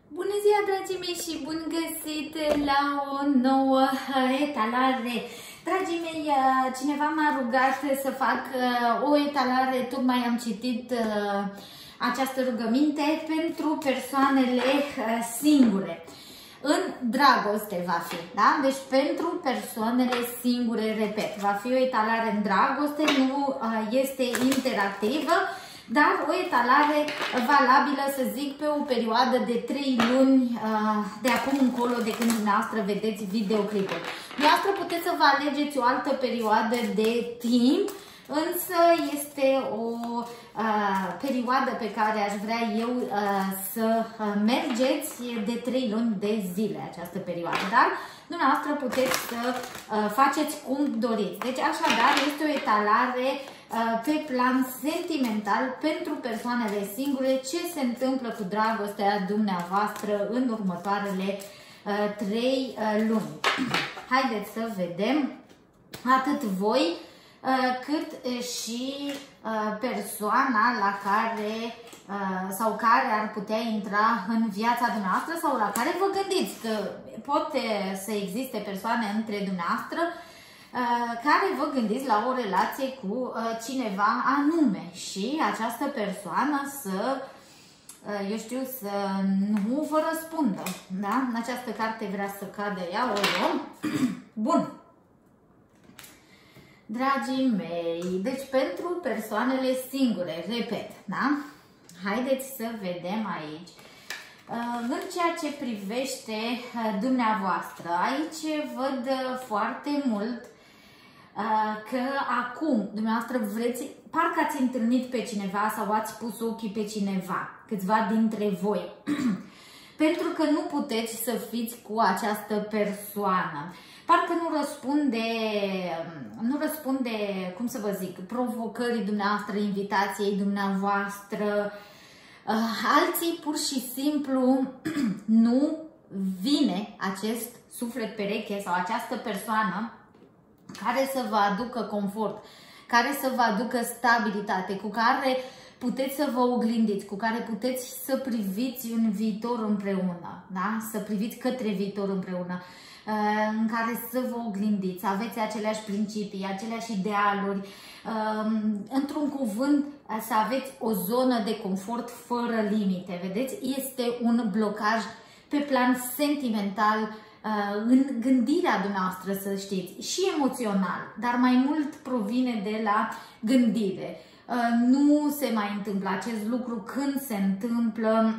Bună ziua, dragii mei, și bun găsit la o nouă etalare. Dragii mei, cineva m-a rugat să fac o etalare, tocmai am citit această rugăminte pentru persoanele singure. În dragoste va fi, da? Deci pentru persoanele singure, repet, va fi o etalare în dragoste, nu este interactivă, dar o etalare valabilă, să zic, pe o perioadă de 3 luni de acum încolo, de când dumneavoastră vedeți videoclipul. Dumneavoastră puteți să vă alegeți o altă perioadă de timp, însă este o perioadă pe care aș vrea eu să mergeți de 3 luni de zile, această perioadă, dar dumneavoastră puteți să faceți cum doriți. Deci, așadar, este o etalare pe plan sentimental pentru persoanele singure, ce se întâmplă cu dragostea dumneavoastră în următoarele 3 luni. Haideți să vedem atât voi cât și persoana la care sau care ar putea intra în viața dumneavoastră sau la care vă gândiți, că poate să existe persoane între dumneavoastră care vă gândiți la o relație cu cineva anume și această persoană să, eu știu, să nu vă răspundă, da? În această carte vrea să cadă ea, o luăm. Bun. Dragii mei, deci pentru persoanele singure, repet, da? Haideți să vedem aici. În ceea ce privește dumneavoastră, aici văd foarte mult că acum dumneavoastră vreți, parcă ați întâlnit pe cineva sau ați pus ochii pe cineva, câțiva dintre voi, pentru că nu puteți să fiți cu această persoană. Parcă nu răspunde, cum să vă zic, provocării dumneavoastră, invitației dumneavoastră. Alții pur și simplu nu vine acest suflet pereche sau această persoană care să vă aducă confort, care să vă aducă stabilitate, cu care puteți să vă oglindiți, cu care puteți să priviți un viitor împreună, da? Să priviți către viitor împreună, în care să vă oglindiți, aveți aceleași principii, aceleași idealuri, într-un cuvânt să aveți o zonă de confort fără limite, vedeți? Este un blocaj pe plan sentimental, în gândirea dumneavoastră, să știți, și emoțional, dar mai mult provine de la gândire. Nu se mai întâmplă acest lucru. Când se întâmplă,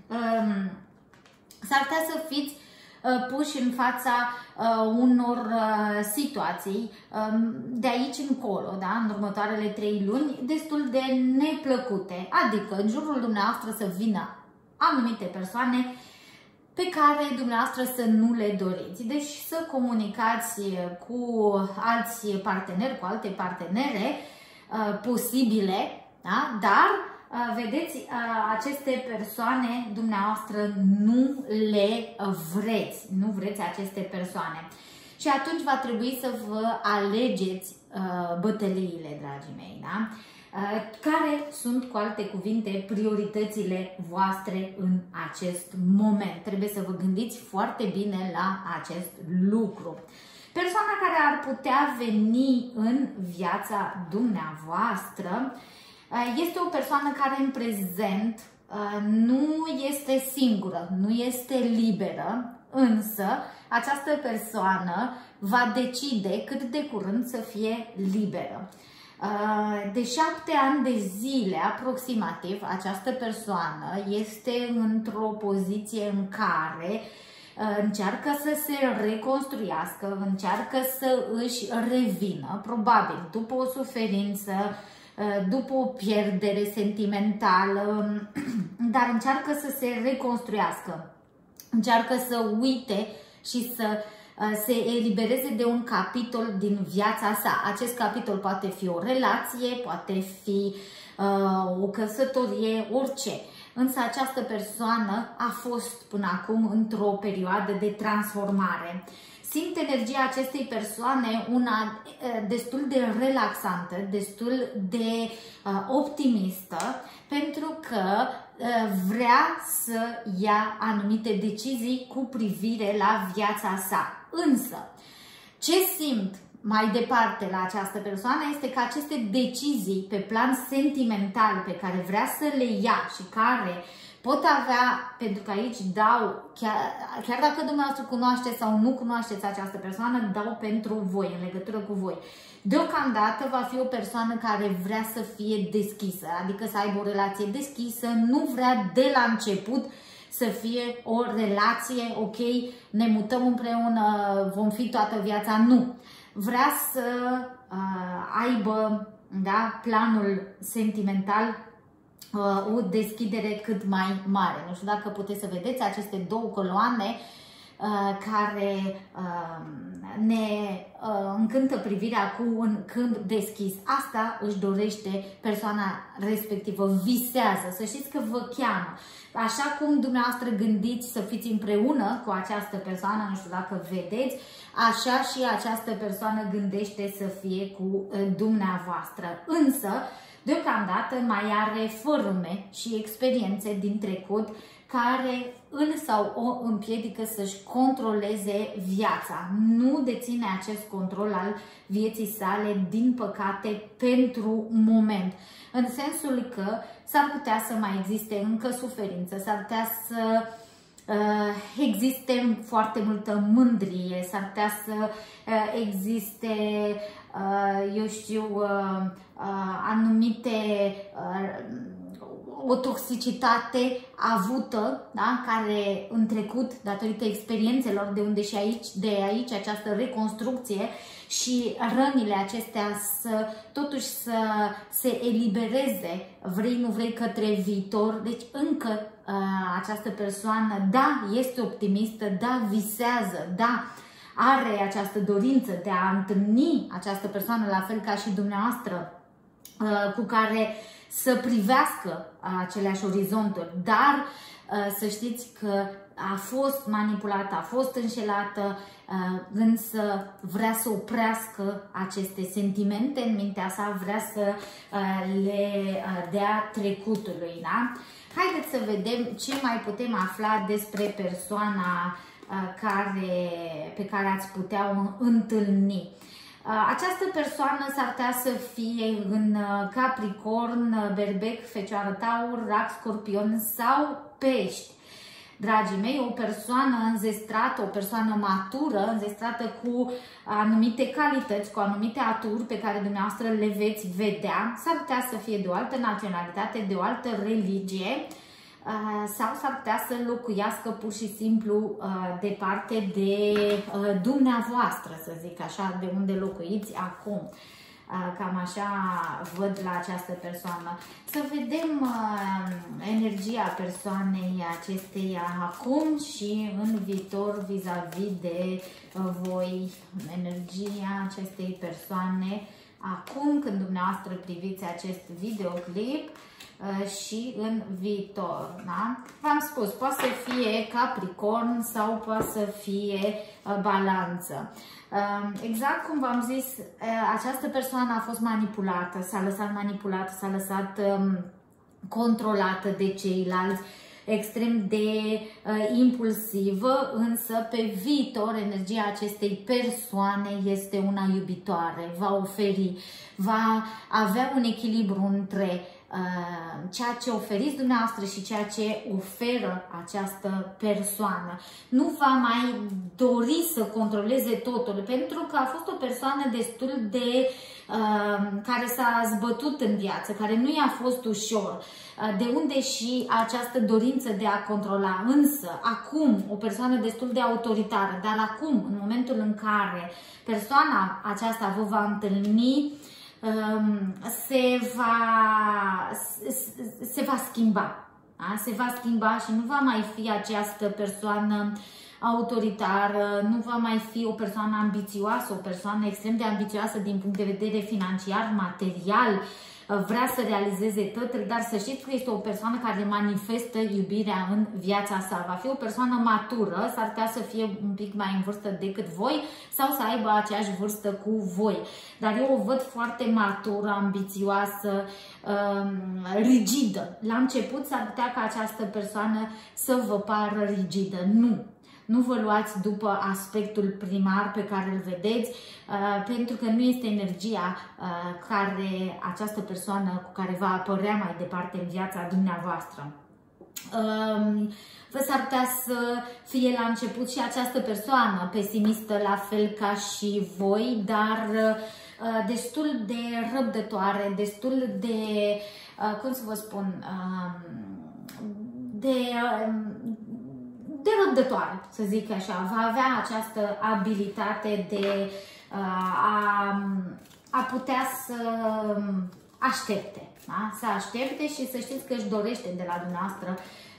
s-ar putea să fiți puși în fața unor situații de aici încolo, da? În următoarele 3 luni, destul de neplăcute, adică în jurul dumneavoastră să vină anumite persoane pe care dumneavoastră să nu le doriți. Deci să comunicați cu alți parteneri, cu alte partenere posibile, da? Dar vedeți, aceste persoane dumneavoastră nu le vreți, nu vreți aceste persoane. Și atunci va trebui să vă alegeți bătăliile, dragii mei, da? Care sunt, cu alte cuvinte, prioritățile voastre în acest moment. Trebuie să vă gândiți foarte bine la acest lucru. Persoana care ar putea veni în viața dumneavoastră este o persoană care în prezent nu este singură, nu este liberă, însă această persoană va decide cât de curând să fie liberă. De 7 ani de zile aproximativ, această persoană este într-o poziție în care încearcă să se reconstruiască, încearcă să își revină, probabil după o suferință, după o pierdere sentimentală, dar încearcă să se reconstruiască, încearcă să uite și să se elibereze de un capitol din viața sa. Acest capitol poate fi o relație, poate fi o căsătorie, orice. Însă această persoană a fost până acum într-o perioadă de transformare. Simt energia acestei persoane una destul de relaxantă, destul de optimistă, pentru că vrea să ia anumite decizii cu privire la viața sa. Însă, ce simt mai departe la această persoană este că aceste decizii pe plan sentimental pe care vrea să le ia și care pot avea, pentru că aici dau, chiar dacă dumneavoastră cunoașteți sau nu cunoașteți această persoană, dau pentru voi, în legătură cu voi. Deocamdată va fi o persoană care vrea să fie deschisă, adică să aibă o relație deschisă, nu vrea de la început să fie o relație, ok, ne mutăm împreună, vom fi toată viața, nu. Vrea să aibă, da, planul sentimental, o deschidere cât mai mare. Nu știu dacă puteți să vedeți aceste două coloane care ne încântă privirea cu un câmp deschis. Asta își dorește persoana respectivă, visează. Să știți că vă cheamă. Așa cum dumneavoastră gândiți să fiți împreună cu această persoană, nu știu dacă vedeți, așa și această persoană gândește să fie cu dumneavoastră. Însă, deocamdată mai are fărâme și experiențe din trecut care îl sau o împiedică să-și controleze viața. Nu deține acest control al vieții sale, din păcate, pentru moment. În sensul că s-ar putea să mai existe încă suferință, s-ar putea să existe foarte multă mândrie, s-ar putea să existe, eu știu, anumite o toxicitate avută, da? Care în trecut, datorită experiențelor de unde și de aici această reconstrucție și rănile acestea totuși să se elibereze, vrei nu vrei, către viitor. Deci încă această persoană, da, este optimistă, da, visează, da, are această dorință de a întâlni această persoană, la fel ca și dumneavoastră, cu care să privească aceleași orizonturi, dar să știți că a fost manipulată, a fost înșelată, însă vrea să oprească aceste sentimente în mintea sa, vrea să le dea trecutului. Da? Haideți să vedem ce mai putem afla despre persoana pe care ați putea o întâlni. Această persoană s-ar putea să fie în Capricorn, Berbec, Fecioară, Taur, Rac, Scorpion sau Pești. Dragii mei, o persoană înzestrată, o persoană matură, înzestrată cu anumite calități, cu anumite aturi pe care dumneavoastră le veți vedea, s-ar putea să fie de o altă naționalitate, de o altă religie, sau s-ar putea să locuiască pur și simplu departe de dumneavoastră, să zic așa, de unde locuiți acum. Cam așa văd la această persoană. Să vedem energia persoanei acesteia acum și în viitor vis-a-vis de voi, energia acestei persoane acum când dumneavoastră priviți acest videoclip și în viitor. Da? V-am spus, poate să fie Capricorn sau poate să fie Balanță. Exact cum v-am zis, această persoană a fost manipulată, s-a lăsat manipulată, s-a lăsat controlată de ceilalți, extrem de impulsivă, însă pe viitor energia acestei persoane este una iubitoare, va oferi, va avea un echilibru între ceea ce oferiți dumneavoastră și ceea ce oferă această persoană. Nu va mai dori să controleze totul, pentru că a fost o persoană destul de care s-a zbătut în viață, care nu i-a fost ușor, de unde și această dorință de a controla. Însă, acum, o persoană destul de autoritară, dar acum, în momentul în care persoana aceasta vă va întâlni, se va schimba. Da? Se va schimba și nu va mai fi această persoană autoritară, nu va mai fi o persoană ambițioasă, o persoană extrem de ambițioasă din punct de vedere financiar, material, vrea să realizeze totul, dar să știți că este o persoană care manifestă iubirea în viața sa. Va fi o persoană matură, s-ar putea să fie un pic mai în vârstă decât voi sau să aibă aceeași vârstă cu voi. Dar eu o văd foarte matură, ambițioasă, rigidă. La început s-ar putea ca această persoană să vă pară rigidă. Nu vă luați după aspectul primar pe care îl vedeți, pentru că nu este energia care această persoană cu care va apărea mai departe în viața dumneavoastră. Vă s-ar putea să fie la început și această persoană pesimistă, la fel ca și voi, dar destul de răbdătoare, destul de, cum să vă spun, de răbdătoare, să zic așa. Va avea această abilitate de a putea să aștepte, da? Să aștepte și să știți că își dorește de la dumneavoastră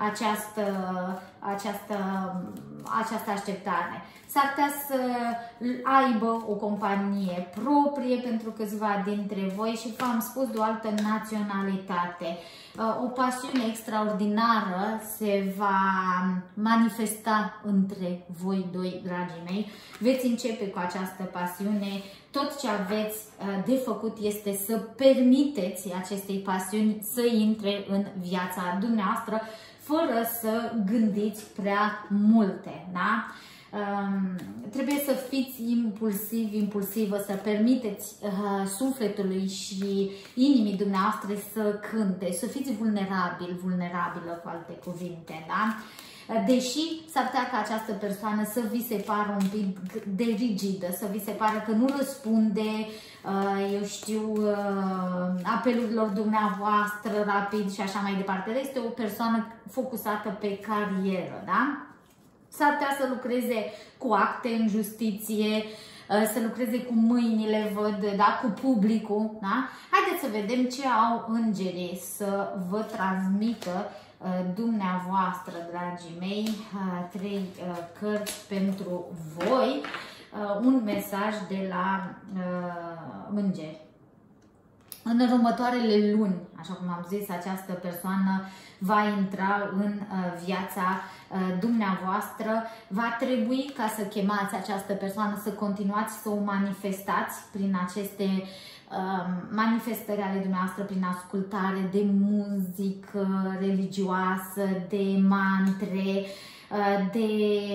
această așteptare. S-ar putea să aibă o companie proprie pentru câțiva dintre voi și v-am spus de o altă naționalitate. O pasiune extraordinară se va manifesta între voi doi, dragii mei. Veți începe cu această pasiune. Tot ce aveți de făcut este să permiteți acestei pasiuni să intre în viața dumneavoastră, fără să gândiți prea multe, da? Trebuie să fiți impulsivă, să permiteți sufletului și inimii dumneavoastră să cânte, să fiți vulnerabilă, cu alte cuvinte, da? Deși s-ar putea ca această persoană să vi se pară un pic de rigidă, să vi se pară că nu răspunde, eu știu, apelurilor dumneavoastră rapid și așa mai departe. Este o persoană focusată pe carieră, da? S-ar putea să lucreze cu acte în justiție, să lucreze cu mâinile, văd, da, cu publicul, da? Haideți să vedem ce au îngerii să vă transmită dumneavoastră, dragii mei, 3 cărți pentru voi, un mesaj de la îngeri. În următoarele luni, așa cum am zis, această persoană va intra în viața dumneavoastră. Va trebui, ca să chemați această persoană, să continuați să o manifestați prin aceste manifestări ale dumneavoastră, prin ascultare de muzică religioasă, de mantre, de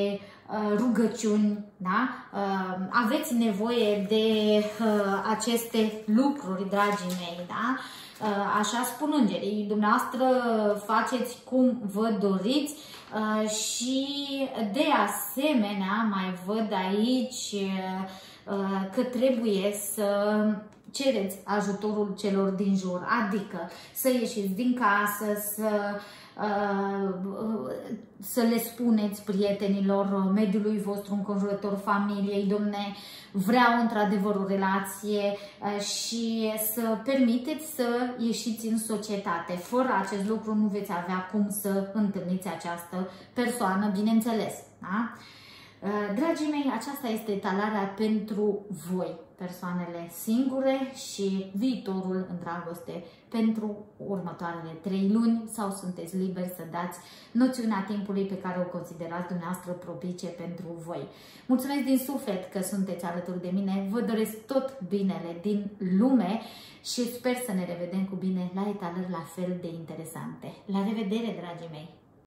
rugăciuni, da? Aveți nevoie de aceste lucruri, dragii mei, da? Așa spun îngerii, dumneavoastră faceți cum vă doriți și de asemenea mai văd aici că trebuie să cereți ajutorul celor din jur, adică să ieșiți din casă, să le spuneți prietenilor, mediului vostru înconjurător, familiei, domne, vreau într-adevăr o relație și să permiteți să ieșiți în societate. Fără acest lucru nu veți avea cum să întâlniți această persoană, bineînțeles. Da? Dragii mei, aceasta este etalarea pentru voi, persoanele singure și viitorul în dragoste pentru următoarele 3 luni, sau sunteți liberi să dați noțiunea timpului pe care o considerați dumneavoastră propice pentru voi. Mulțumesc din suflet că sunteți alături de mine, vă doresc tot binele din lume și sper să ne revedem cu bine la etalări la fel de interesante. La revedere, dragii mei!